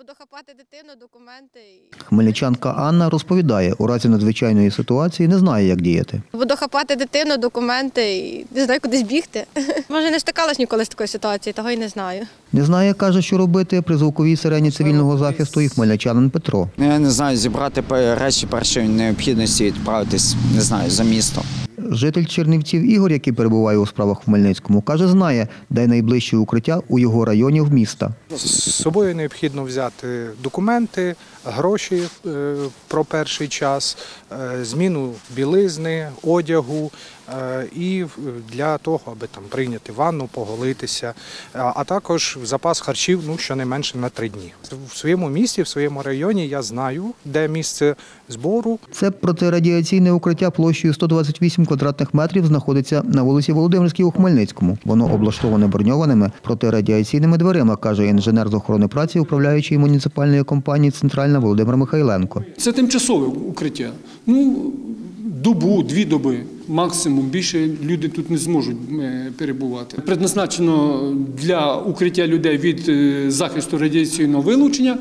Буду хапати дитину, документи. Хмельничанка Анна розповідає, у разі надзвичайної ситуації не знає, як діяти. Буду хапати дитину, документи і не знаю, кудись бігти. Може, не стикалась ніколи з такою ситуацією, того й не знаю. Не знає, каже, що робити при звуковій сирені цивільного захисту і хмельничанин Петро. Я не знаю, зібрати речі першої необхідності і відправитись, не знаю, за місто. Житель Чернівців Ігор, який перебуває у справах в Хмельницькому, каже, знає, де найближче укриття у його районі в міста. З собою необхідно взяти документи, гроші про перший час, зміну білизни, одягу і для того, аби там прийняти ванну, поголитися, а також запас харчів, щонайменше на 3 дні. В своєму місті, в своєму районі я знаю, де місце збору. Це протирадіаційне укриття площею 128 квадратних метрів знаходиться на вулиці Володимирській у Хмельницькому. Воно облаштоване броньованими протирадіаційними дверима, каже інженер з охорони праці, управляючий муніципальної компанії «Центральна» Володимир Михайленко. Це тимчасове укриття. Добу, 2 доби максимум. Більше люди тут не зможуть перебувати. Предназначено для укриття людей від захисту радіаційного вилучення,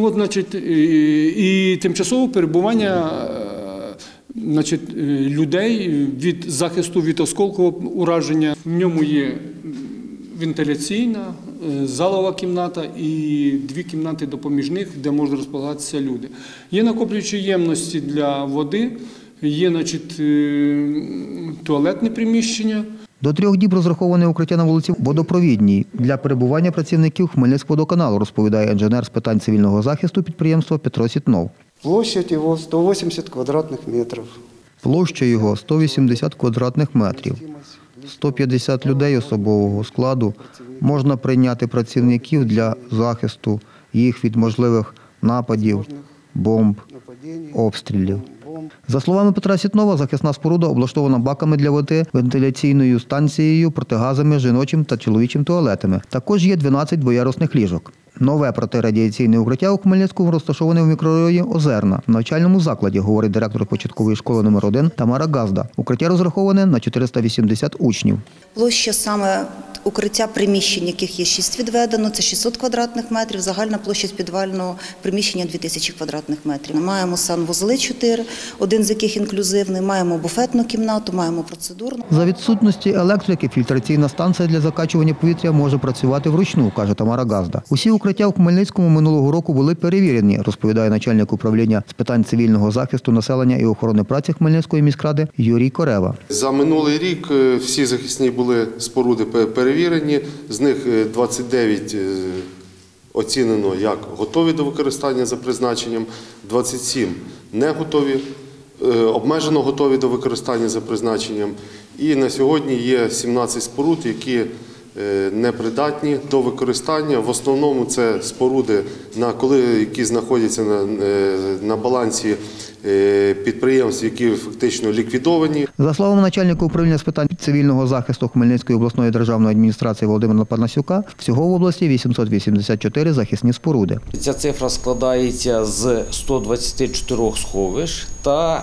і тимчасове перебування людей від захисту від осколкового ураження. В ньому є вентиляційна, залова кімната і 2 кімнати допоміжних, де можуть розполагатися люди. Є накоплюючі ємності для води, є туалетне приміщення. До 3 діб розраховане укриття на вулиці Водопровідній для перебування працівників Хмельницькводоканалу, розповідає інженер з питань цивільного захисту підприємства Петро Сітнов. Площадь його 180 квадратних метрів. Площа його 180 квадратних метрів. 150 людей особового складу. Можна прийняти працівників для захисту їх від можливих нападів, бомб, обстрілів. За словами Петра Сітнова, захисна споруда облаштована баками для води, вентиляційною станцією, протигазами, жіночим та чоловічим туалетами. Також є 12 двоярусних ліжок. Нове протирадіаційне укриття у Хмельницькому розташоване в мікрорайоні Озерна, в навчальному закладі, говорить директор початкової школи номер 1 Тамара Газда. Укриття розраховане на 480 учнів. Площа саме укриття приміщень, яких є 6 відведено, це 600 квадратних метрів, загальна площа підвального приміщення 2000 квадратних метрів. Ми маємо санвузли 4, один з яких інклюзивний, маємо буфетну кімнату, маємо процедурну. За відсутності електрики фільтраційна станція для закачування повітря може працювати вручну, каже Тамара Газда. Усі укриття в Хмельницькому минулого року були перевірені, розповідає начальник управління з питань цивільного захисту населення і охорони праці Хмельницької міськради Юрій Корева. За минулий рік всі захисні були споруди перевірені, з них 29 оцінено як готові до використання за призначенням, 27 не готові, обмежено готові до використання за призначенням. І на сьогодні є 17 споруд, які непридатні до використання. В основному це споруди, які знаходяться на балансі підприємств, які фактично ліквідовані. За словами начальника управління з питань цивільного захисту Хмельницької обласної державної адміністрації Володимира Панасюка, всього в області 884 захисні споруди. Ця цифра складається з 124 сховищ та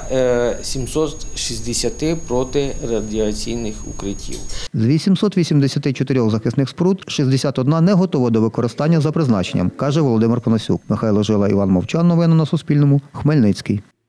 760 протирадіаційних укриттів. З 884 захисних споруд 61 не готова до використання за призначенням, каже Володимир Панасюк. Михайло Жила, Іван Мовчан. Новини на Суспільному. Хмельницький.